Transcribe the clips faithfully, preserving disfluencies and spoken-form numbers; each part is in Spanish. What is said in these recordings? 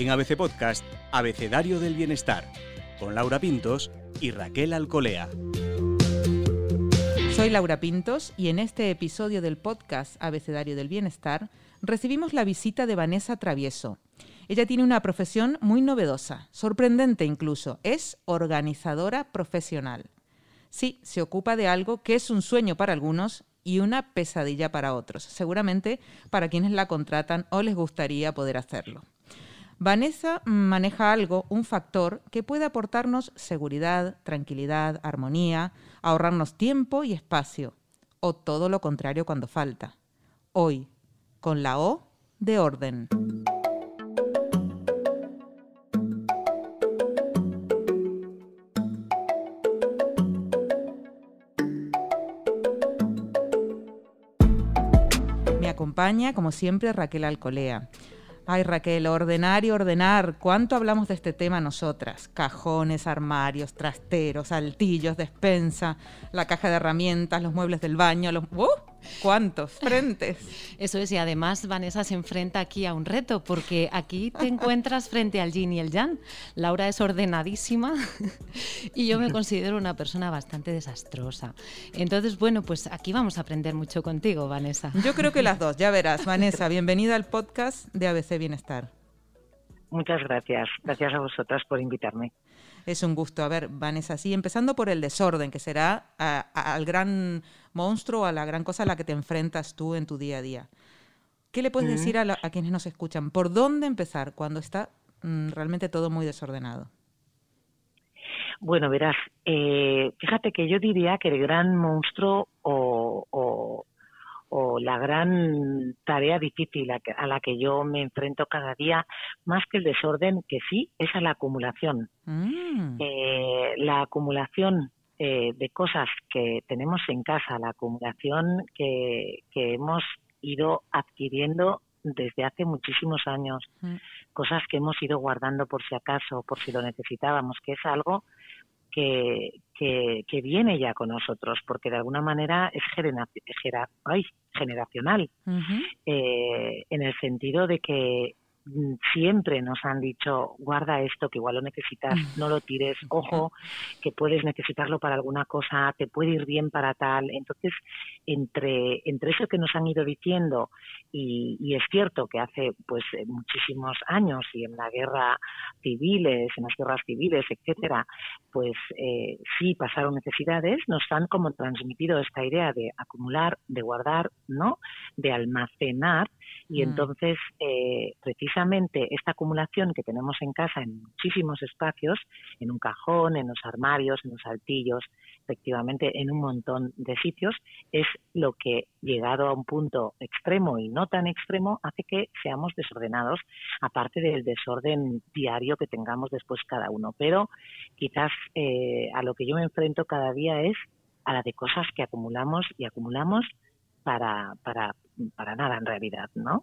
En A B C Podcast, Abecedario del Bienestar, con Laura Pintos y Raquel Alcolea. Soy Laura Pintos y en este episodio del podcast Abecedario del Bienestar recibimos la visita de Vanessa Travieso. Ella tiene una profesión muy novedosa, sorprendente incluso, es organizadora profesional. Sí, se ocupa de algo que es un sueño para algunos y una pesadilla para otros, seguramente para quienes la contratan o les gustaría poder hacerlo. Vanessa maneja algo, un factor que puede aportarnos seguridad, tranquilidad, armonía, ahorrarnos tiempo y espacio, o todo lo contrario cuando falta. Hoy, con la O de orden. Me acompaña, como siempre, Raquel Alcolea. Ay, Raquel, ordenar y ordenar. ¿Cuánto hablamos de este tema nosotras? Cajones, armarios, trasteros, altillos, despensa, la caja de herramientas, los muebles del baño, los... ¡Uh! ¿Cuántos frentes? Eso es, y además Vanessa se enfrenta aquí a un reto, porque aquí te encuentras frente al yin y el yang. Laura es ordenadísima y yo me considero una persona bastante desastrosa. Entonces, bueno, pues aquí vamos a aprender mucho contigo, Vanessa. Yo creo que las dos, ya verás. Vanessa, bienvenida al podcast de A B C Bienestar. Muchas gracias. Gracias a vosotras por invitarme. Es un gusto. A ver, Vanessa, sí, empezando por el desorden, que será a, a, al gran monstruo, a la gran cosa a la que te enfrentas tú en tu día a día. ¿Qué le puedes mm. decir a, la, a quienes nos escuchan? ¿Por dónde empezar cuando está mm, realmente todo muy desordenado? Bueno, verás, eh, fíjate que yo diría que el gran monstruo o, o, o la gran tarea difícil a, que, a la que yo me enfrento cada día, más que el desorden, que sí, es a la acumulación. Mm. Eh, la acumulación eh, de cosas que tenemos en casa, la acumulación que, que hemos ido adquiriendo desde hace muchísimos años, mm. cosas que hemos ido guardando por si acaso, por si lo necesitábamos, que es algo que, que, que viene ya con nosotros, porque de alguna manera es genera, genera, ay, generacional, uh-huh. eh, en el sentido de que siempre nos han dicho, guarda esto, que igual lo necesitas, no lo tires, ojo, que puedes necesitarlo para alguna cosa, te puede ir bien para tal. Entonces, entre, entre eso que nos han ido diciendo, y, y es cierto que hace pues muchísimos años y en la guerra civiles, en las guerras civiles, etcétera, pues eh, sí pasaron necesidades, nos han como transmitido esta idea de acumular, de guardar, ¿no? De almacenar, y mm. entonces eh, precisamente esta acumulación que tenemos en casa en muchísimos espacios, en un cajón, en los armarios, en los altillos, efectivamente en un montón de sitios, es lo que, llegado a un punto extremo y no tan extremo, hace que seamos desordenados, aparte del desorden diario que tengamos después cada uno. Pero quizás eh, a lo que yo me enfrento cada día es a la de cosas que acumulamos y acumulamos para, para, para nada en realidad, ¿no?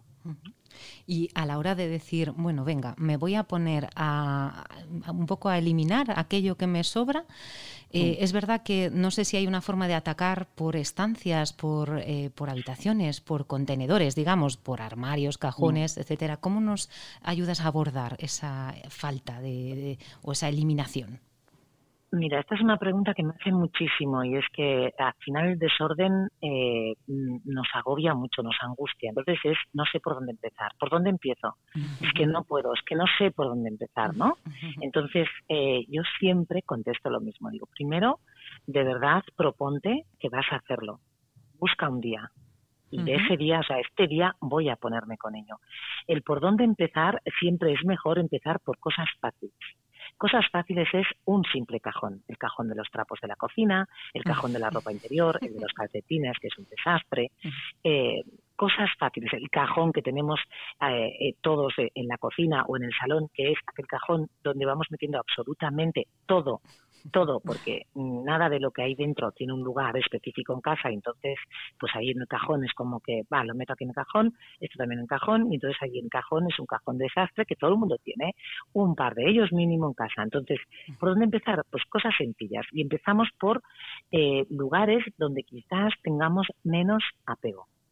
Y a la hora de decir, bueno, venga, me voy a poner a, a un poco a eliminar aquello que me sobra, eh, mm. es verdad que no sé si hay una forma de atacar por estancias, por, eh, por habitaciones, por contenedores, digamos, por armarios, cajones, mm. etcétera. ¿Cómo nos ayudas a abordar esa falta de, de o esa eliminación? Mira, esta es una pregunta que me hacen muchísimo, y es que al final el desorden eh, nos agobia mucho, nos angustia. Entonces es, no sé por dónde empezar. ¿Por dónde empiezo? Uh-huh. Es que no puedo, es que no sé por dónde empezar, ¿no? Uh-huh. Entonces eh, yo siempre contesto lo mismo. Digo, primero, de verdad, proponte que vas a hacerlo. Busca un día. Y de ese día, o sea, este día voy a ponerme con ello. El por dónde empezar, siempre es mejor empezar por cosas fáciles. Cosas fáciles es un simple cajón, el cajón de los trapos de la cocina, el cajón de la ropa interior, el de los calcetines, que es un desastre, eh, cosas fáciles, el cajón que tenemos eh, eh, todos eh, en la cocina o en el salón, que es aquel cajón donde vamos metiendo absolutamente todo, todo, porque nada de lo que hay dentro tiene un lugar específico en casa, y entonces pues ahí en el cajón es como que, va, lo meto aquí en el cajón, esto también en el cajón, y entonces ahí en el cajón es un cajón desastre que todo el mundo tiene, un par de ellos mínimo en casa. Entonces, ¿por dónde empezar? Pues cosas sencillas, y empezamos por eh, lugares donde quizás tengamos menos apego.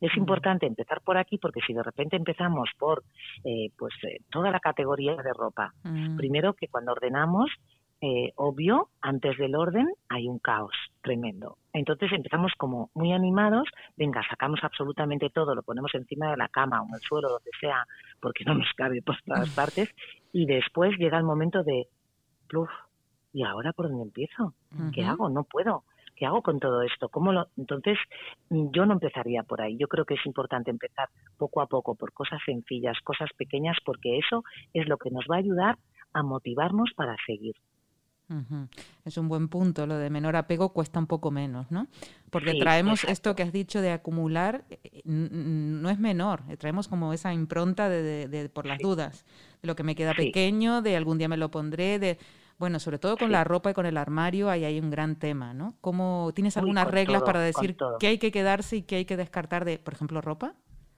Es importante empezar por aquí porque si de repente empezamos por eh, pues eh, toda la categoría de ropa, Mm. primero que cuando ordenamos, eh, obvio, antes del orden hay un caos tremendo. Entonces empezamos como muy animados, venga, sacamos absolutamente todo, lo ponemos encima de la cama o en el suelo, donde sea, porque no nos cabe por todas partes, y después llega el momento de, pluf, ¿y ahora por dónde empiezo? ¿Qué Ujú. hago? No puedo. ¿Qué hago con todo esto? ¿Cómo lo...? Entonces, yo no empezaría por ahí. Yo creo que es importante empezar poco a poco por cosas sencillas, cosas pequeñas, porque eso es lo que nos va a ayudar a motivarnos para seguir. Ujú. Es un buen punto, lo de menor apego cuesta un poco menos, ¿no? Porque Sí, traemos exacto. esto que has dicho de acumular, eh, n- n- no es menor, eh, traemos como esa impronta de, de- de- por las Sí. dudas, de lo que me queda Sí. pequeño, de algún día me lo pondré, de, bueno, sobre todo con Sí. la ropa y con el armario, ahí hay un gran tema, ¿no? ¿Cómo, ¿tienes Uy, algunas con reglas todo, para con decir todo. qué hay que quedarse y qué hay que descartar de, por ejemplo, ropa?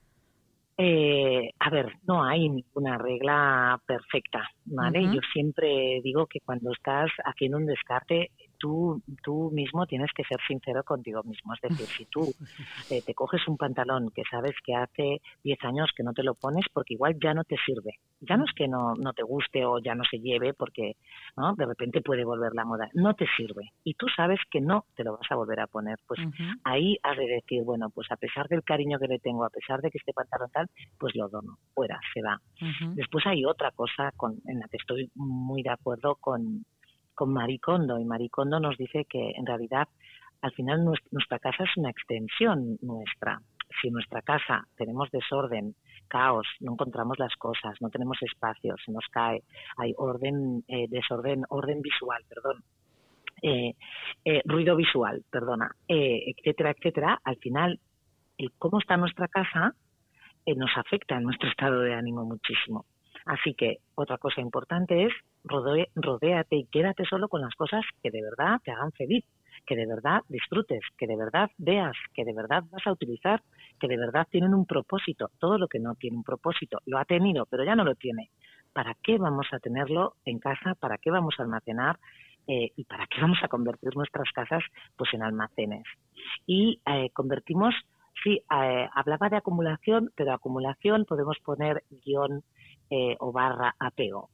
Eh, a ver, no hay ninguna regla perfecta, ¿vale? Ujú. Yo siempre digo que cuando estás haciendo un descarte, tú, tú mismo tienes que ser sincero contigo mismo. Es decir, si tú eh, te coges un pantalón que sabes que hace diez años que no te lo pones porque igual ya no te sirve. Ya no es que no, no te guste o ya no se lleve porque, ¿no?, de repente puede volver la moda. No te sirve. Y tú sabes que no te lo vas a volver a poner. Pues Ujú. ahí has de decir, bueno, pues a pesar del cariño que le tengo, a pesar de que este pantalón tal, pues lo dono, fuera, se va. Ujú. Después hay otra cosa con, en la que estoy muy de acuerdo con, con Marie Kondo, y Marie Kondo nos dice que en realidad al final nuestra, nuestra casa es una extensión nuestra. Si en nuestra casa tenemos desorden, caos, no encontramos las cosas, no tenemos espacio, se nos cae, hay orden, eh, desorden, orden visual, perdón, eh, eh, ruido visual, perdona, eh, etcétera, etcétera, al final el cómo está nuestra casa eh, nos afecta en nuestro estado de ánimo muchísimo. Así que otra cosa importante es rodee, rodéate y quédate solo con las cosas que de verdad te hagan feliz, que de verdad disfrutes, que de verdad veas, que de verdad vas a utilizar, que de verdad tienen un propósito. Todo lo que no tiene un propósito lo ha tenido, pero ya no lo tiene. ¿Para qué vamos a tenerlo en casa? ¿Para qué vamos a almacenar? Eh, ¿Y para qué vamos a convertir nuestras casas pues en almacenes? Y eh, convertimos... Sí, eh, hablaba de acumulación, pero acumulación podemos poner guión eh, o barra apego,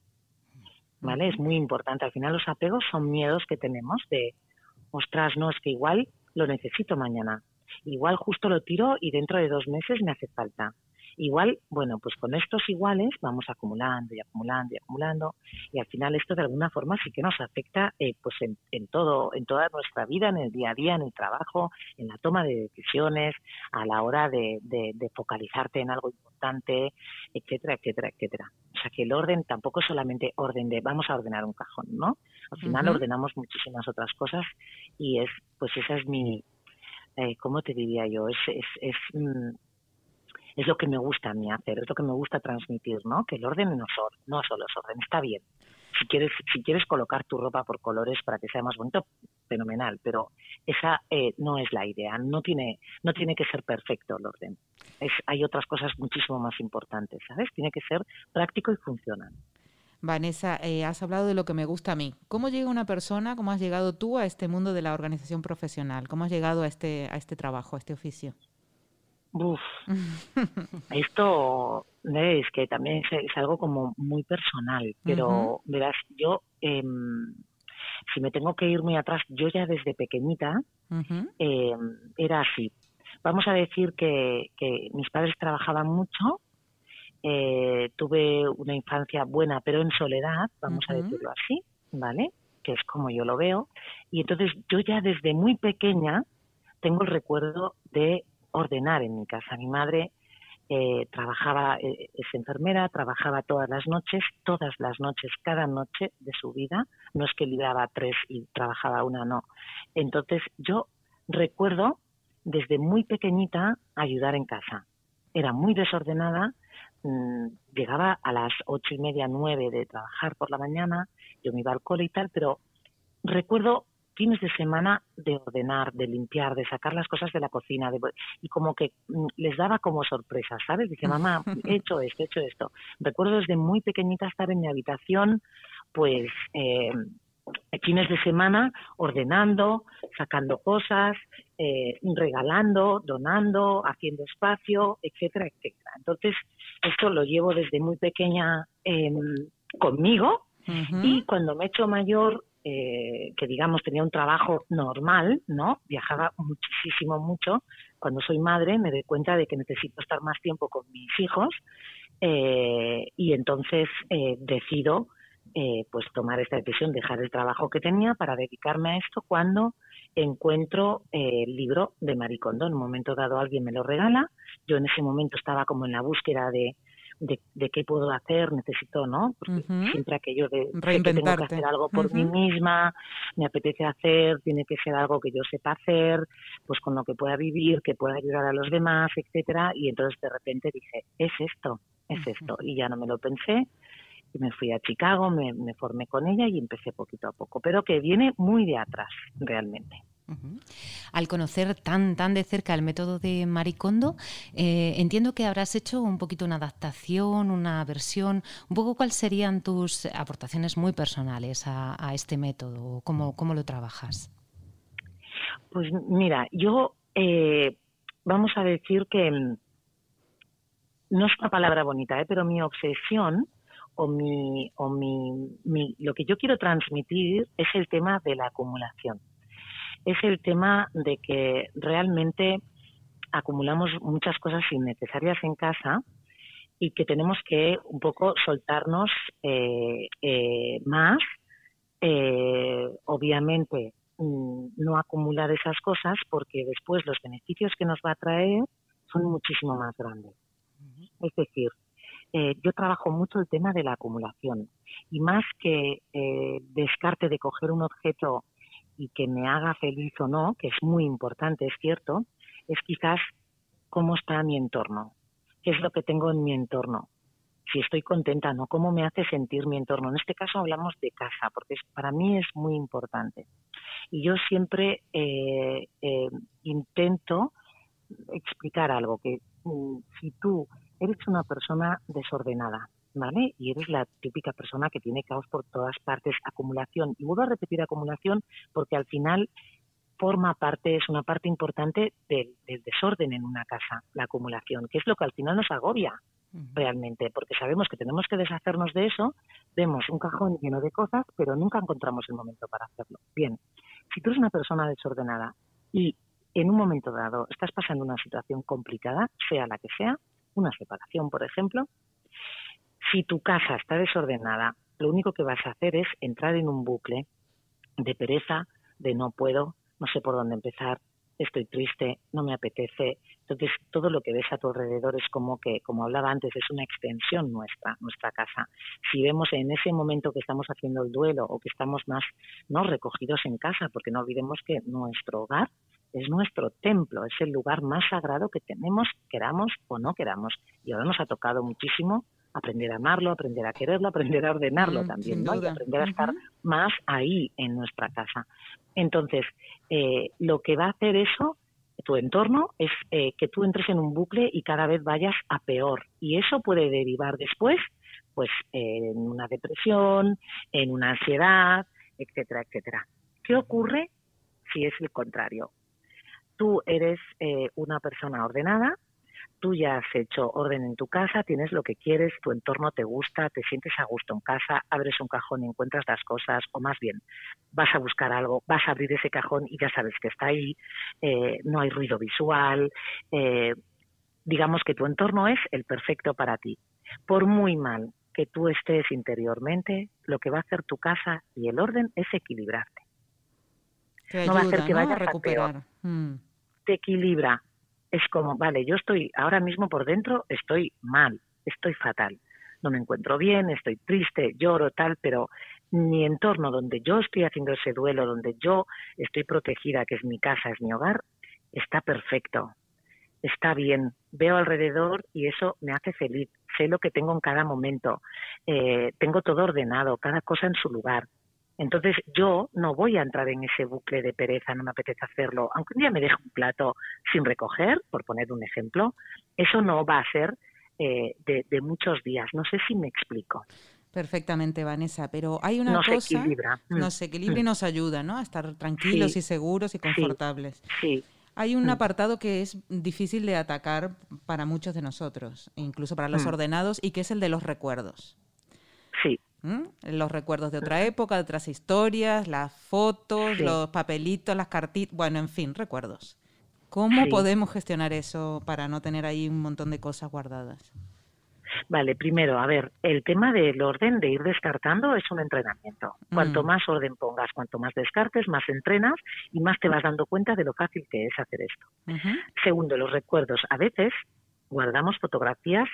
¿vale? Es muy importante. Al final los apegos son miedos que tenemos de, ostras, no, es que igual lo necesito mañana, igual justo lo tiro y dentro de dos meses me hace falta. Igual, bueno, pues con estos iguales vamos acumulando y acumulando y acumulando y al final esto de alguna forma sí que nos afecta eh, pues en, en todo, en toda nuestra vida, en el día a día, en el trabajo, en la toma de decisiones, a la hora de, de, de focalizarte en algo importante, etcétera, etcétera, etcétera. O sea que el orden tampoco es solamente orden de vamos a ordenar un cajón, ¿no? Al final Ujú. ordenamos muchísimas otras cosas y es, pues esa es mi, eh, ¿cómo te diría yo? Es, es, es mm, es lo que me gusta a mí hacer, es lo que me gusta transmitir, ¿no? Que el orden no, so, no solo es orden, está bien. Si quieres, si quieres colocar tu ropa por colores para que sea más bonito, fenomenal, pero esa eh, no es la idea, no tiene, no tiene que ser perfecto el orden. Es, hay otras cosas muchísimo más importantes, ¿sabes? Tiene que ser práctico y funcional. Vanessa, eh, has hablado de lo que me gusta a mí. ¿Cómo llega una persona, cómo has llegado tú a este mundo de la organización profesional? ¿Cómo has llegado a este, a este trabajo, a este oficio? Uf, esto eh, es que también es, es algo como muy personal, pero Ujú. verás, yo, eh, si me tengo que ir muy atrás, yo ya desde pequeñita Ujú. eh, era así. Vamos a decir que, que mis padres trabajaban mucho, eh, tuve una infancia buena, pero en soledad, vamos a Ujú. decirlo así, ¿vale? Que es como yo lo veo. Y entonces yo ya desde muy pequeña tengo el recuerdo de ordenar en mi casa. Mi madre eh, trabajaba, eh, es enfermera, trabajaba todas las noches, todas las noches, cada noche de su vida. No es que libraba tres y trabajaba una, no. Entonces yo recuerdo desde muy pequeñita ayudar en casa. Era muy desordenada, mmm, llegaba a las ocho y media, nueve de trabajar por la mañana, yo me iba al cole y tal, pero recuerdo fines de semana de ordenar, de limpiar, de sacar las cosas de la cocina, de, y como que mm, les daba como sorpresas, ¿sabes? Dice, mamá, he hecho esto, he hecho esto. Recuerdo desde muy pequeñita estar en mi habitación, pues, eh, fines de semana ordenando, sacando cosas, eh, regalando, donando, haciendo espacio, etcétera, etcétera. Entonces, esto lo llevo desde muy pequeña eh, conmigo, uh-huh. Y cuando me he hecho mayor, eh, que digamos tenía un trabajo normal, ¿no? Viajaba muchísimo, mucho. Cuando soy madre me doy cuenta de que necesito estar más tiempo con mis hijos, eh, y entonces eh, decido Eh, pues tomar esta decisión, dejar el trabajo que tenía para dedicarme a esto cuando encuentro eh, el libro de Marie Kondo. En un momento dado alguien me lo regala, yo en ese momento estaba como en la búsqueda de, de, de qué puedo hacer, necesito, ¿no? Porque uh-huh. siempre aquello de sé que tengo que hacer algo por uh-huh. mí misma, me apetece hacer, tiene que ser algo que yo sepa hacer, pues con lo que pueda vivir, que pueda ayudar a los demás, etcétera. Y entonces de repente dije, es esto, es uh-huh. esto, y ya no me lo pensé. Y me fui a Chicago, me, me formé con ella y empecé poquito a poco, pero que viene muy de atrás, realmente. Uh-huh. Al conocer tan, tan de cerca el método de Marie Kondo, eh, entiendo que habrás hecho un poquito una adaptación, una versión, un poco cuáles serían tus aportaciones muy personales a, a este método, ¿cómo, cómo lo trabajas? Pues mira, yo eh, vamos a decir que no es una palabra bonita, ¿eh? Pero mi obsesión o mi o mi, mi lo que yo quiero transmitir es el tema de la acumulación. Es el tema de que realmente acumulamos muchas cosas innecesarias en casa y que tenemos que un poco soltarnos eh, eh, más, eh, obviamente no acumular esas cosas porque después los beneficios que nos va a traer son muchísimo más grandes. Uh-huh. Es decir, Eh, yo trabajo mucho el tema de la acumulación y más que eh, descarte de coger un objeto y que me haga feliz o no, que es muy importante, es cierto, es quizás cómo está mi entorno, qué es lo que tengo en mi entorno, si estoy contenta, ¿no? Cómo me hace sentir mi entorno. En este caso hablamos de casa, porque es, para mí es muy importante. Y yo siempre eh, eh, intento explicar algo, que mm, si tú eres una persona desordenada, ¿vale? Y eres la típica persona que tiene caos por todas partes, acumulación. Y vuelvo a repetir acumulación porque al final forma parte, es una parte importante del, del desorden en una casa, la acumulación, que es lo que al final nos agobia uh-huh. realmente, porque sabemos que tenemos que deshacernos de eso, vemos un cajón lleno de cosas, pero nunca encontramos el momento para hacerlo. Bien, si tú eres una persona desordenada y en un momento dado estás pasando una situación complicada, sea la que sea, una separación, por ejemplo, si tu casa está desordenada, lo único que vas a hacer es entrar en un bucle de pereza, de no puedo, no sé por dónde empezar, estoy triste, no me apetece. Entonces, todo lo que ves a tu alrededor es como que, como hablaba antes, es una extensión nuestra, nuestra casa. Si vemos en ese momento que estamos haciendo el duelo o que estamos más no recogidos en casa, porque no olvidemos que nuestro hogar es nuestro templo, es el lugar más sagrado que tenemos, queramos o no queramos. Y ahora nos ha tocado muchísimo aprender a amarlo, aprender a quererlo, aprender a ordenarlo mm, también, ¿no? Y aprender a estar uh-huh. más ahí en nuestra casa. Entonces, eh, lo que va a hacer eso, tu entorno, es eh, que tú entres en un bucle y cada vez vayas a peor. Y eso puede derivar después, pues, eh, en una depresión, en una ansiedad, etcétera, etcétera. ¿Qué ocurre si es el contrario? Tú eres eh, una persona ordenada, tú ya has hecho orden en tu casa, tienes lo que quieres, tu entorno te gusta, te sientes a gusto en casa, abres un cajón y encuentras las cosas, o más bien, vas a buscar algo, vas a abrir ese cajón y ya sabes que está ahí, eh, no hay ruido visual, eh, digamos que tu entorno es el perfecto para ti. Por muy mal que tú estés interiormente, lo que va a hacer tu casa y el orden es equilibrarte. Te no ayuda, va a hacer que ¿no? vayas a recuperar. a peor. Mm. Te equilibra. Es como, vale, yo estoy ahora mismo por dentro, estoy mal, estoy fatal. No me encuentro bien, estoy triste, lloro, tal, pero mi entorno donde yo estoy haciendo ese duelo, donde yo estoy protegida, que es mi casa, es mi hogar, está perfecto, está bien. Veo alrededor y eso me hace feliz. Sé lo que tengo en cada momento. Eh, tengo todo ordenado, cada cosa en su lugar. Entonces yo no voy a entrar en ese bucle de pereza, no me apetece hacerlo. Aunque un día me deje un plato sin recoger, por poner un ejemplo, eso no va a ser eh, de, de muchos días. No sé si me explico. Perfectamente, Vanessa, pero hay una nos cosa... Equilibra. Nos equilibra y nos ayuda, ¿no? A estar tranquilos Sí, y seguros y confortables. Sí. Hay un apartado que es difícil de atacar para muchos de nosotros, incluso para los Mm. ordenados, y que es el de los recuerdos. Sí. ¿Mm? Los recuerdos de otra época, de otras historias, las fotos, Sí. los papelitos, las cartitas, bueno, en fin, recuerdos. ¿Cómo Sí. podemos gestionar eso para no tener ahí un montón de cosas guardadas? Vale, primero, a ver, el tema del orden, de ir descartando, es un entrenamiento. Cuanto Mm. más orden pongas, cuanto más descartes, más entrenas y más te vas dando cuenta de lo fácil que es hacer esto. Uh-huh. Segundo, los recuerdos. A veces guardamos fotografías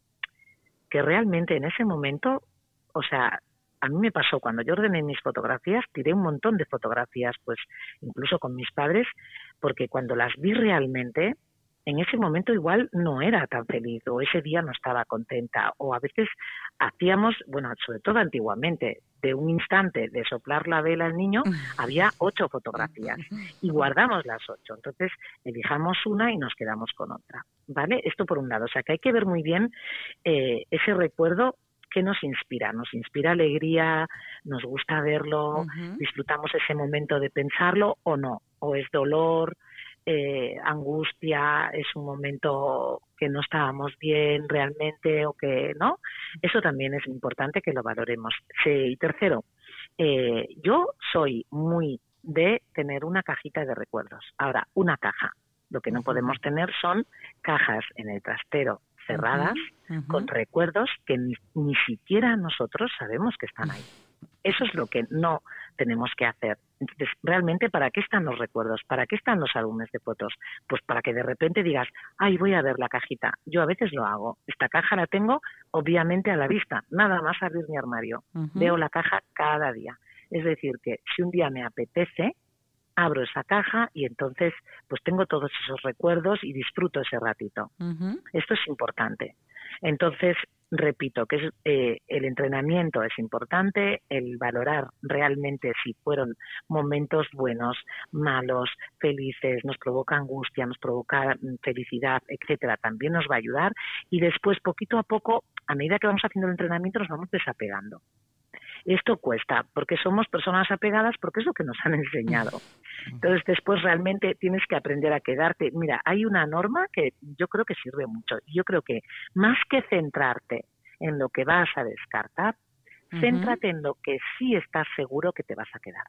que realmente en ese momento, o sea, a mí me pasó cuando yo ordené mis fotografías, tiré un montón de fotografías, pues incluso con mis padres, porque cuando las vi realmente, en ese momento igual no era tan feliz o ese día no estaba contenta o a veces hacíamos, bueno, sobre todo antiguamente, de un instante de soplar la vela al niño, había ocho fotografías y guardamos las ocho. Entonces, elijamos una y nos quedamos con otra, ¿vale? Esto por un lado. O sea, que hay que ver muy bien eh, ese recuerdo que nos inspira. Nos inspira alegría, nos gusta verlo, Uh-huh. disfrutamos ese momento de pensarlo o no, o es dolor, eh, angustia, es un momento que no estábamos bien realmente o que no. Eso también es importante que lo valoremos. Sí, y tercero, eh, yo soy muy de tener una cajita de recuerdos. Ahora, una caja. Lo que no podemos tener son cajas en el trastero cerradas Uh-huh. Uh-huh. con recuerdos que ni, ni siquiera nosotros sabemos que están ahí. Eso es lo que no tenemos que hacer. Entonces, realmente, ¿para qué están los recuerdos? ¿Para qué están los álbumes de fotos? Pues para que de repente digas, ay, voy a ver la cajita. Yo a veces lo hago. Esta caja la tengo, obviamente, a la vista. Nada más abrir mi armario. Uh-huh. Veo la caja cada día. Es decir, que si un día me apetece, abro esa caja y entonces pues tengo todos esos recuerdos y disfruto ese ratito. Uh-huh. Esto es importante. Entonces, repito, que es, eh, el entrenamiento es importante, el valorar realmente si fueron momentos buenos, malos, felices, nos provoca angustia, nos provoca felicidad, etcétera, también nos va a ayudar. Y después, poquito a poco, a medida que vamos haciendo el entrenamiento, nos vamos desapegando. Esto cuesta, porque somos personas apegadas, porque es lo que nos han enseñado. Entonces, después realmente tienes que aprender a quedarte. Mira, hay una norma que yo creo que sirve mucho. Yo creo que más que centrarte en lo que vas a descartar, uh-huh. céntrate en lo que sí estás seguro que te vas a quedar.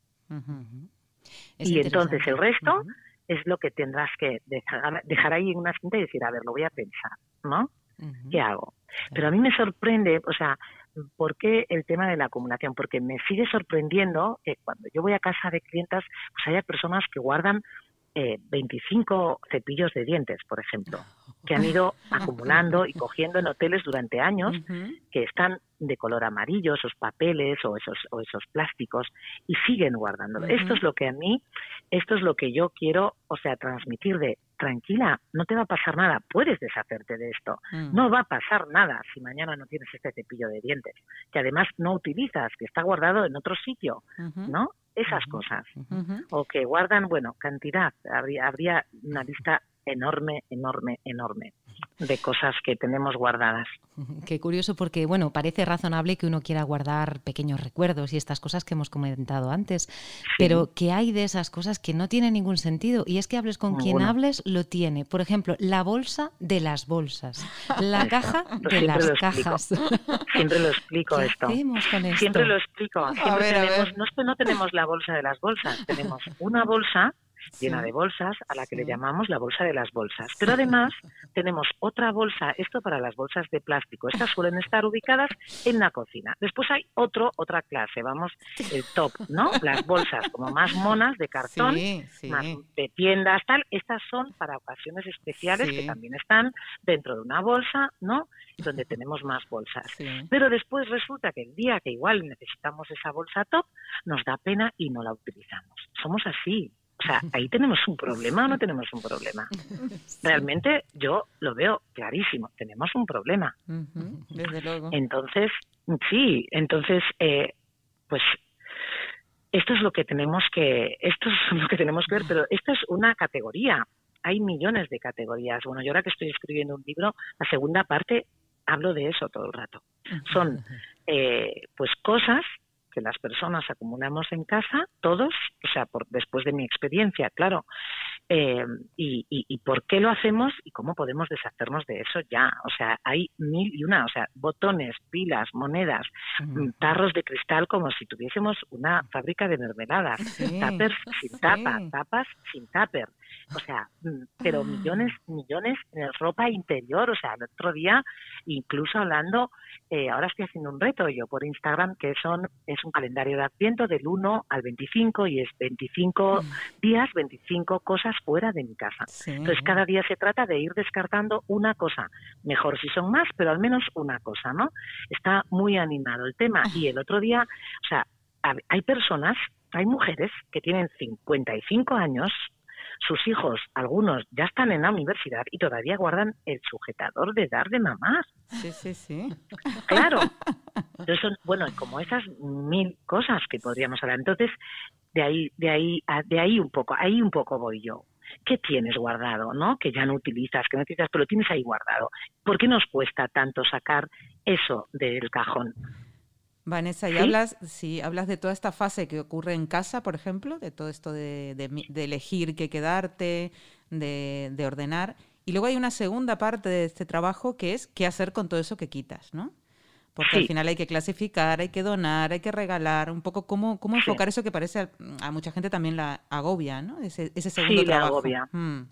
Uh-huh. Y entonces el resto uh-huh. es lo que tendrás que dejar, dejar ahí en una cinta y decir, a ver, lo voy a pensar, ¿no? Uh-huh. ¿Qué hago? Pero a mí me sorprende, o sea, ¿por qué el tema de la acumulación? Porque me sigue sorprendiendo que cuando yo voy a casa de clientas, pues haya personas que guardan eh, veinticinco cepillos de dientes, por ejemplo, que han ido acumulando y cogiendo en hoteles durante años, uh-huh. que están de color amarillo, esos papeles o esos, o esos plásticos, y siguen guardándolo. Uh-huh. Esto es lo que a mí, esto es lo que yo quiero, o sea, transmitir de, tranquila, no te va a pasar nada, puedes deshacerte de esto, uh-huh. no va a pasar nada si mañana no tienes este cepillo de dientes, que además no utilizas, que está guardado en otro sitio, uh-huh. ¿no? Esas uh-huh. cosas. Uh-huh. O que guardan, bueno, cantidad, habría, habría una lista enorme, enorme, enorme de cosas que tenemos guardadas. Qué curioso, porque bueno, parece razonable que uno quiera guardar pequeños recuerdos y estas cosas que hemos comentado antes, sí. pero ¿qué hay de esas cosas que no tienen ningún sentido? Y es que hables con quien bueno. hables, lo tiene. Por ejemplo, la bolsa de las bolsas, la caja de las cajas. Siempre lo explico ¿Qué esto. hacemos con esto? Siempre lo explico. Siempre a ver, tenemos, a ver. No es que no tenemos la bolsa de las bolsas, tenemos una bolsa llena sí. de bolsas, a la que sí. le llamamos la bolsa de las bolsas. Pero además tenemos otra bolsa, esto para las bolsas de plástico. Estas suelen estar ubicadas en la cocina. Después hay otro, otra clase, vamos, el top, ¿no? Las bolsas como más monas de cartón, sí, sí. más de tiendas, tal. Estas son para ocasiones especiales sí. que también están dentro de una bolsa, ¿no? Donde tenemos más bolsas. Sí. Pero después resulta que el día que igual necesitamos esa bolsa top, nos da pena y no la utilizamos. Somos así. O sea, ahí tenemos un problema o no tenemos un problema. Realmente yo lo veo clarísimo, tenemos un problema. Uh-huh, desde luego. Entonces, sí, entonces, eh, pues esto es lo que tenemos que, esto es lo que tenemos que ver, pero esto es una categoría. Hay millones de categorías. Bueno, yo ahora que estoy escribiendo un libro, la segunda parte hablo de eso todo el rato. Son eh, pues cosas que las personas acumulamos en casa, todos, o sea, por, después de mi experiencia, claro, eh, y, y, y por qué lo hacemos y cómo podemos deshacernos de eso ya. O sea, hay mil y una, o sea, botones, pilas, monedas, uh-huh. tarros de cristal como si tuviésemos una fábrica de mermeladas, sí, tuppers sin sí. tapa, tapas sin tupper. O sea, pero millones, millones de ropa interior. O sea, el otro día, incluso hablando, eh, ahora estoy haciendo un reto yo por Instagram, que son es un calendario de Adviento del uno al veinticinco y es veinticinco mm. días, veinticinco cosas fuera de mi casa. Sí. Entonces, cada día se trata de ir descartando una cosa. Mejor si son más, pero al menos una cosa, ¿no? Está muy animado el tema. Y el otro día, o sea, hay personas, hay mujeres que tienen cincuenta y cinco años, sus hijos, algunos ya están en la universidad y todavía guardan el sujetador de dar de mamá. Sí, sí, sí. Claro. Entonces, son, bueno, como esas mil cosas que podríamos hablar. Entonces, de ahí, de ahí, de ahí un poco, ahí un poco voy yo. ¿Qué tienes guardado, no? Que ya no utilizas, que no utilizas, pero lo tienes ahí guardado. ¿Por qué nos cuesta tanto sacar eso del cajón? Vanessa, y ¿sí? hablas, sí, hablas de toda esta fase que ocurre en casa, por ejemplo, de todo esto de, de, de elegir qué quedarte, de, de ordenar. Y luego hay una segunda parte de este trabajo que es qué hacer con todo eso que quitas, ¿no? Porque sí. al final hay que clasificar, hay que donar, hay que regalar, un poco cómo, cómo enfocar sí. eso que parece a, a mucha gente también la agobia, ¿no? Ese, ese segundo sí, trabajo. Sí, la agobia. Mm.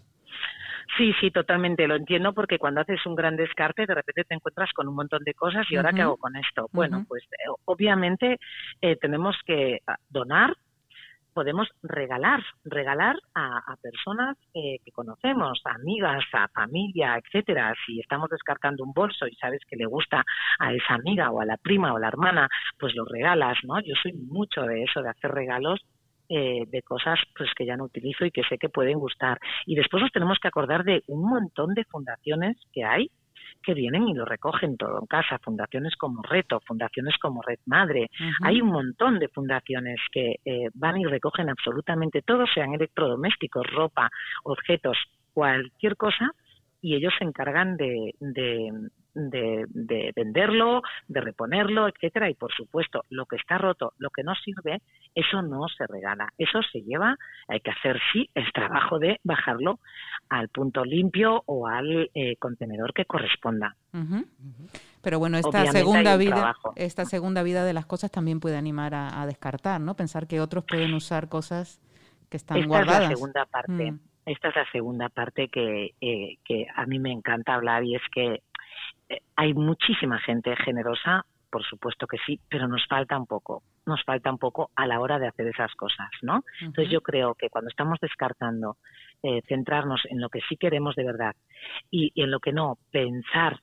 Sí, sí, totalmente, lo entiendo, porque cuando haces un gran descarte de repente te encuentras con un montón de cosas y ahora uh-huh. ¿qué hago con esto? Bueno, uh-huh. pues eh, obviamente eh, tenemos que donar, podemos regalar, regalar a, a personas eh, que conocemos, a amigas, a familia, etcétera. Si estamos descartando un bolso y sabes que le gusta a esa amiga o a la prima o a la hermana, pues lo regalas, ¿no? Yo soy mucho de eso, de hacer regalos Eh, de cosas pues que ya no utilizo y que sé que pueden gustar. Y después nos tenemos que acordar de un montón de fundaciones que hay que vienen y lo recogen todo en casa, fundaciones como Reto, fundaciones como Red Madre. Uh-huh. Hay un montón de fundaciones que eh, van y recogen absolutamente todo, sean electrodomésticos, ropa, objetos, cualquier cosa, y ellos se encargan de, de, de, de venderlo, de reponerlo, etcétera. Y por supuesto, lo que está roto, lo que no sirve, eso no se regala, eso se lleva, hay que hacer sí el trabajo de bajarlo al punto limpio o al eh, contenedor que corresponda. Uh-huh. Pero bueno, esta Obviamente segunda vida, trabajo. esta segunda vida de las cosas también puede animar a, a descartar, ¿no? Pensar que otros pueden usar cosas que están esta guardadas. Esta es la segunda parte. Mm. Esta es la segunda parte que, eh, que a mí me encanta hablar, y es que eh, hay muchísima gente generosa, por supuesto que sí, pero nos falta un poco, nos falta un poco a la hora de hacer esas cosas, ¿no? Uh-huh. Entonces yo creo que cuando estamos descartando, eh, centrarnos en lo que sí queremos de verdad y, y en lo que no, pensar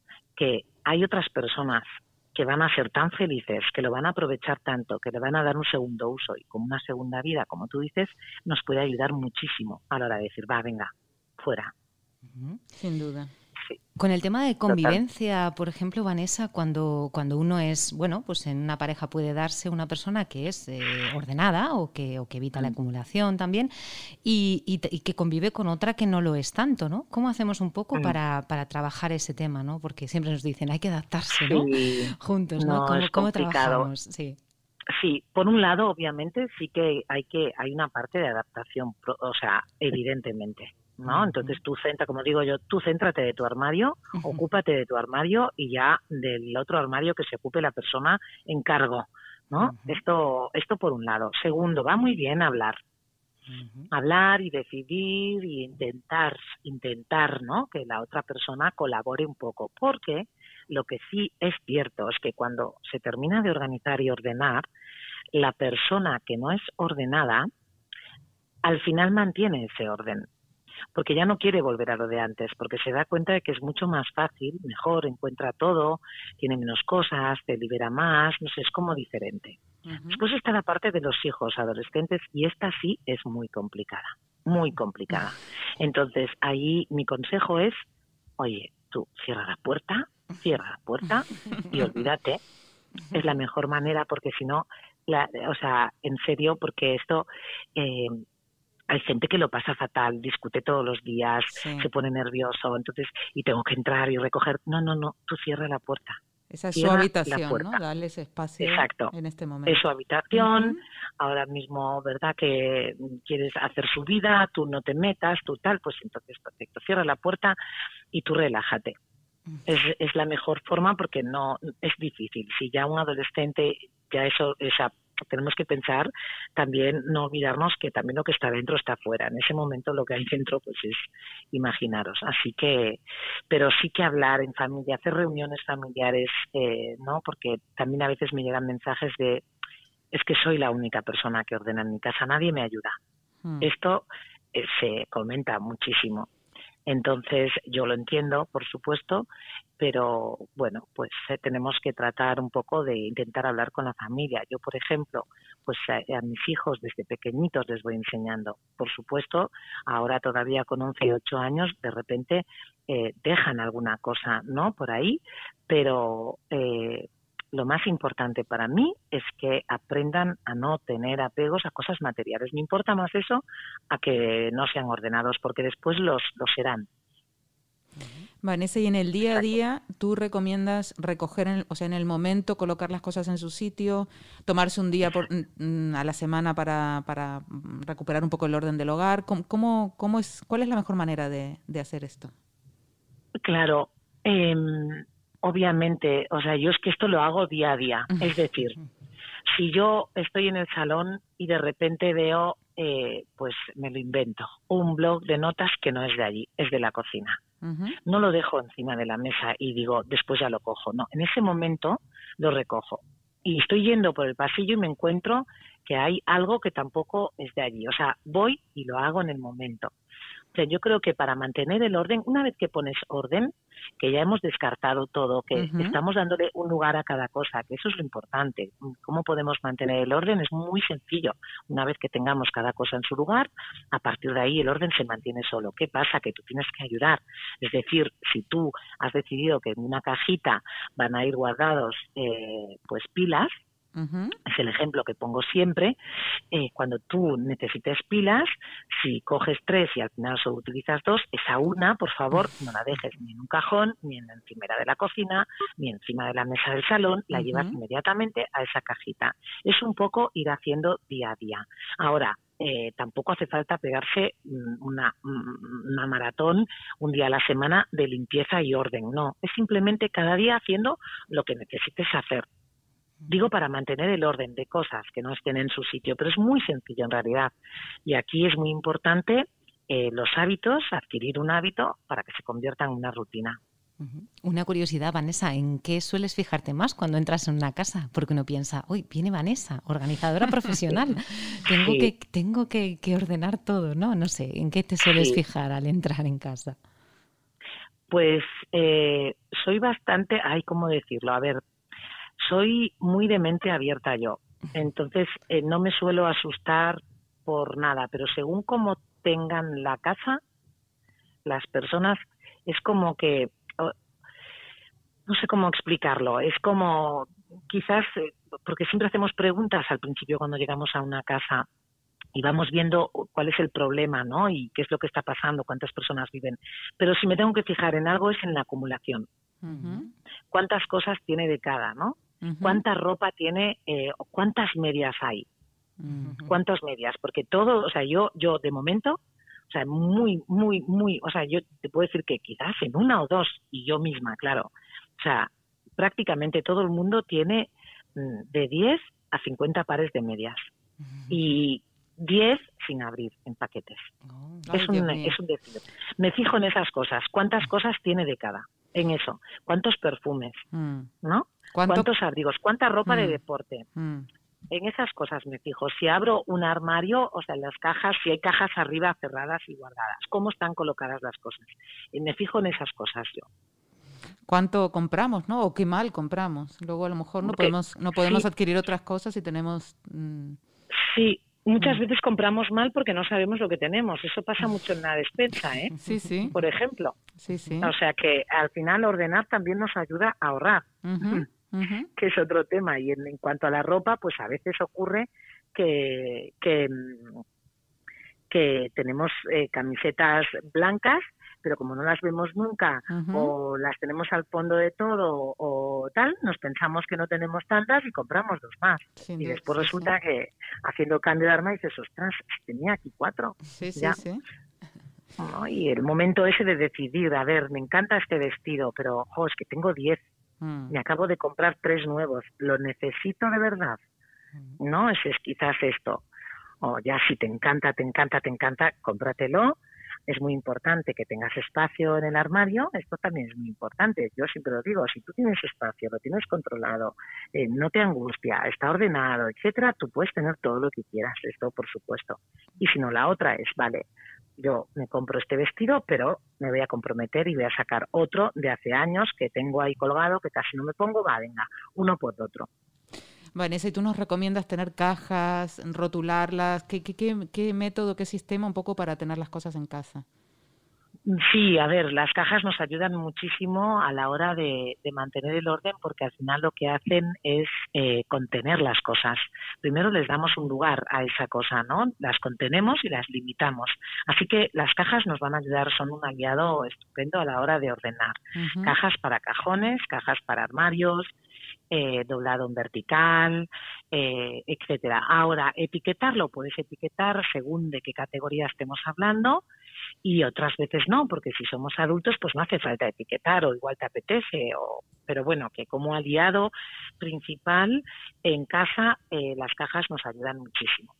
que hay otras personas que van a ser tan felices, que lo van a aprovechar tanto, que le van a dar un segundo uso y como una segunda vida, como tú dices, nos puede ayudar muchísimo a la hora de decir, va, venga, fuera. Uh-huh. Sin duda. Sí. Con el tema de convivencia, Total. Por ejemplo, Vanessa, cuando, cuando uno es, bueno, pues en una pareja puede darse una persona que es eh, ordenada o que, o que evita mm. la acumulación también y, y, y que convive con otra que no lo es tanto, ¿no? ¿Cómo hacemos un poco mm. para, para trabajar ese tema, ¿no? Porque siempre nos dicen, hay que adaptarse, ¿no? Sí. Juntos, ¿no? no ¿Cómo, es ¿Cómo trabajamos? Sí. Sí, por un lado, obviamente, sí que hay que hay una parte de adaptación, o sea, evidentemente, ¿no? Entonces tú centra, como digo yo, tú céntrate de tu armario, uh-huh. ocúpate de tu armario y ya del otro armario que se ocupe la persona en cargo, ¿no? Uh-huh. Esto, esto por un lado. Segundo, va muy bien hablar. Uh-huh. Hablar y decidir y intentar, intentar, ¿no? Que la otra persona colabore un poco, porque lo que sí es cierto es que cuando se termina de organizar y ordenar, la persona que no es ordenada, al final mantiene ese orden, porque ya no quiere volver a lo de antes, porque se da cuenta de que es mucho más fácil, mejor, encuentra todo, tiene menos cosas, te libera más, no sé, es como diferente. Uh-huh. Después está la parte de los hijos adolescentes y esta sí es muy complicada, muy complicada. Entonces ahí mi consejo es, oye, tú cierra la puerta, cierra la puerta y olvídate. Es la mejor manera, porque si no, la, o sea, en serio, porque esto... Eh, hay gente que lo pasa fatal, discute todos los días, sí. se pone nervioso, entonces, y tengo que entrar y recoger. No, no, no, tú cierra la puerta. Esa es su habitación, ¿no? Darle ese espacio. Exacto. En este momento. Es su habitación, uh-huh. Ahora mismo, ¿verdad? Que quieres hacer su vida, tú no te metas, tú tal, pues entonces perfecto, cierra la puerta y tú relájate. Uh-huh. Es, es la mejor forma porque no es difícil. Si ya un adolescente, ya eso, esa tenemos que pensar también, no olvidarnos que también lo que está dentro está fuera. En ese momento lo que hay dentro pues es imaginaros. Así que, pero sí que hablar en familia, hacer reuniones familiares, eh, ¿no? Porque también a veces me llegan mensajes de, es que soy la única persona que ordena en mi casa, nadie me ayuda. Hmm. Esto eh, se comenta muchísimo. Entonces, yo lo entiendo, por supuesto, pero bueno, pues eh, tenemos que tratar un poco de intentar hablar con la familia. Yo, por ejemplo, pues a, a mis hijos desde pequeñitos les voy enseñando. Por supuesto, ahora todavía con once y ocho años, de repente eh, dejan alguna cosa, ¿no? Por ahí, pero eh, lo más importante para mí es que aprendan a no tener apegos a cosas materiales. Me importa más eso a que no sean ordenados, porque después los, los serán. Vanessa, y en el día a día, ¿tú recomiendas recoger, en, o sea, en el momento, colocar las cosas en su sitio, tomarse un día por, a la semana para, para recuperar un poco el orden del hogar? ¿Cómo, cómo, cómo es, ¿Cuál es la mejor manera de, de hacer esto? Claro, eh, obviamente, o sea, yo es que esto lo hago día a día. Es decir, si yo estoy en el salón y de repente veo, eh, pues me lo invento, un blog de notas que no es de allí, es de la cocina. Uh-huh. No lo dejo encima de la mesa y digo, después ya lo cojo. No, en ese momento lo recojo. Y estoy yendo por el pasillo y me encuentro que hay algo que tampoco es de allí. O sea, voy y lo hago en el momento. O sea, yo creo que para mantener el orden, una vez que pones orden, que ya hemos descartado todo, que uh-huh. estamos dándole un lugar a cada cosa, que eso es lo importante. ¿Cómo podemos mantener el orden? Es muy sencillo. Una vez que tengamos cada cosa en su lugar, a partir de ahí el orden se mantiene solo. ¿Qué pasa? Que tú tienes que ayudar. Es decir, si tú has decidido que en una cajita van a ir guardados eh, pues pilas, Uh-huh. es el ejemplo que pongo siempre, eh, cuando tú necesites pilas, si coges tres y al final solo utilizas dos, esa una, por favor, no la dejes ni en un cajón, ni en la encimera de la cocina, ni encima de la mesa del salón, la uh-huh. llevas inmediatamente a esa cajita. Es un poco ir haciendo día a día. Ahora, Eh, tampoco hace falta pegarse una, una maratón un día a la semana de limpieza y orden, no, es simplemente cada día haciendo lo que necesites hacer. Digo, para mantener el orden de cosas que no estén en su sitio, pero es muy sencillo en realidad. Y aquí es muy importante eh, los hábitos, adquirir un hábito para que se convierta en una rutina. Una curiosidad, Vanessa, ¿en qué sueles fijarte más cuando entras en una casa? Porque uno piensa, uy, viene Vanessa, organizadora profesional, tengo, sí. que, tengo que, que ordenar todo, ¿no? No sé, ¿en qué te sueles sí. fijar al entrar en casa? Pues eh, soy bastante, ay, ¿cómo decirlo? A ver, soy muy de mente abierta yo, entonces eh, no me suelo asustar por nada, pero según cómo tengan la casa, las personas, es como que, no sé cómo explicarlo, es como quizás, porque siempre hacemos preguntas al principio cuando llegamos a una casa y vamos viendo cuál es el problema, ¿no? Y qué es lo que está pasando, cuántas personas viven. Pero si me tengo que fijar en algo es en la acumulación. Uh-huh. ¿Cuántas cosas tiene de cada, no? Uh-huh. ¿Cuánta ropa tiene, eh, cuántas medias hay? Uh-huh. ¿Cuántas medias? Porque todo, o sea, yo, yo de momento, o sea, muy, muy, muy, o sea, yo te puedo decir que quizás en una o dos, y yo misma, claro, o sea, prácticamente todo el mundo tiene de diez a cincuenta pares de medias uh-huh. y diez sin abrir en paquetes. Oh, es, un, es un decir. Me fijo en esas cosas. ¿Cuántas cosas tiene de cada? En eso. ¿Cuántos perfumes? Mm. ¿No? ¿Cuánto? ¿Cuántos abrigos? ¿Cuánta ropa mm. de deporte? Mm. En esas cosas me fijo. Si abro un armario, o sea, en las cajas, si hay cajas arriba cerradas y guardadas, ¿cómo están colocadas las cosas? Y me fijo en esas cosas yo. ¿Cuánto compramos, no? O qué mal compramos. Luego a lo mejor no podemos no podemos sí. adquirir otras cosas si tenemos... Mmm... Sí, muchas mm. veces compramos mal porque no sabemos lo que tenemos. Eso pasa mucho en la despensa, ¿eh? Sí, sí. Por ejemplo. Sí, sí. O sea que al final ordenar también nos ayuda a ahorrar, uh-huh, uh-huh. que es otro tema. Y en, en cuanto a la ropa, pues a veces ocurre que, que, que tenemos eh, camisetas blancas pero como no las vemos nunca Ujú. o las tenemos al fondo de todo o tal, nos pensamos que no tenemos tantas y compramos dos más. Sin Y duda, después sí, resulta que haciendo el cambio de arma dices, ostras, tenía aquí cuatro. Sí, sí, Ya. sí. ¿No? Y el momento ese de decidir, a ver, me encanta este vestido, pero jo, es que tengo diez, Mm. me acabo de comprar tres nuevos, ¿lo necesito de verdad? No, ese es quizás esto. O ya si te encanta, te encanta, te encanta, cómpratelo. Es muy importante que tengas espacio en el armario, esto también es muy importante. Yo siempre lo digo, si tú tienes espacio, lo tienes controlado, eh, no te angustia, está ordenado, etcétera, tú puedes tener todo lo que quieras, esto por supuesto. Y si no, la otra es, vale, yo me compro este vestido, pero me voy a comprometer y voy a sacar otro de hace años que tengo ahí colgado, que casi no me pongo, va, venga, uno por otro. Vanessa, ¿y tú nos recomiendas tener cajas, rotularlas? ¿Qué, qué, qué, qué método, qué sistema un poco para tener las cosas en casa? Sí, a ver, las cajas nos ayudan muchísimo a la hora de, de mantener el orden porque al final lo que hacen es eh, contener las cosas. Primero les damos un lugar a esa cosa, ¿no? Las contenemos y las limitamos. Así que las cajas nos van a ayudar, son un aliado estupendo a la hora de ordenar. Ujú. Cajas para cajones, cajas para armarios, eh, doblado en vertical, eh, etcétera. Ahora, etiquetarlo, puedes etiquetar según de qué categoría estemos hablando y otras veces no, porque si somos adultos pues no hace falta etiquetar o igual te apetece, o, pero bueno, que como aliado principal en casa eh, las cajas nos ayudan muchísimo.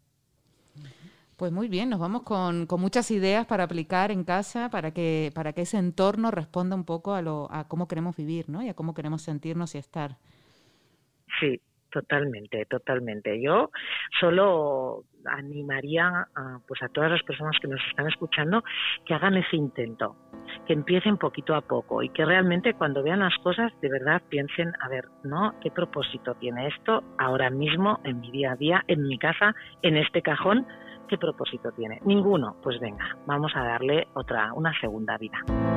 Pues muy bien, nos vamos con, con muchas ideas para aplicar en casa para que, para que ese entorno responda un poco a, lo, a cómo queremos vivir, ¿no? Y a cómo queremos sentirnos y estar. Sí, totalmente, totalmente. Yo solo animaría a, pues a todas las personas que nos están escuchando que hagan ese intento, que empiecen poquito a poco y que realmente cuando vean las cosas de verdad piensen, a ver, ¿no? ¿Qué propósito tiene esto ahora mismo en mi día a día, en mi casa, en este cajón? ¿Qué propósito tiene? Ninguno. Pues venga, vamos a darle otra, una segunda vida.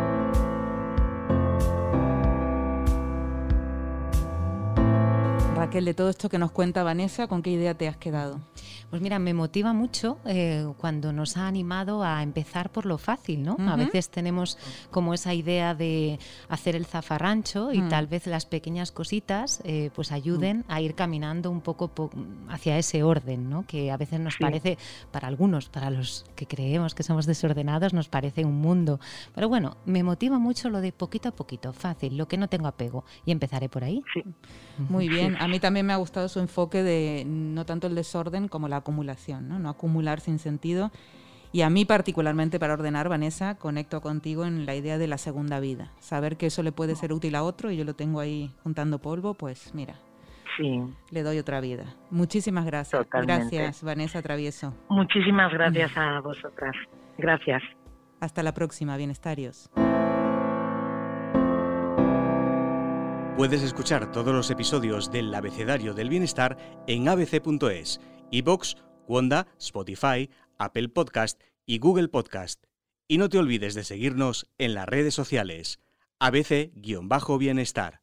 Raquel, de todo esto que nos cuenta Vanessa, ¿con qué idea te has quedado? Pues mira, me motiva mucho eh, cuando nos ha animado a empezar por lo fácil, ¿no? Uh-huh. A veces tenemos como esa idea de hacer el zafarrancho y uh-huh. tal vez las pequeñas cositas eh, pues ayuden uh-huh. a ir caminando un poco po- hacia ese orden, ¿no? Que a veces nos sí. parece, para algunos, para los que creemos que somos desordenados, nos parece un mundo. Pero bueno, me motiva mucho lo de poquito a poquito, fácil, lo que no tengo apego. Y empezaré por ahí. Sí. Muy bien. A mí también me ha gustado su enfoque de no tanto el desorden como la acumulación, ¿no? No acumular sin sentido. Y a mí particularmente para ordenar, Vanessa, conecto contigo en la idea de la segunda vida. Saber que eso le puede ser útil a otro y yo lo tengo ahí juntando polvo, pues mira, sí. le doy otra vida. Muchísimas gracias. Totalmente. Gracias, Vanessa Travieso. Muchísimas gracias a vosotras. Gracias. Hasta la próxima, bienestarios. Puedes escuchar todos los episodios del Abecedario del Bienestar en a b c punto es, iVoox, Wanda, Spotify, Apple Podcast y Google Podcast. Y no te olvides de seguirnos en las redes sociales. A B C-Bienestar.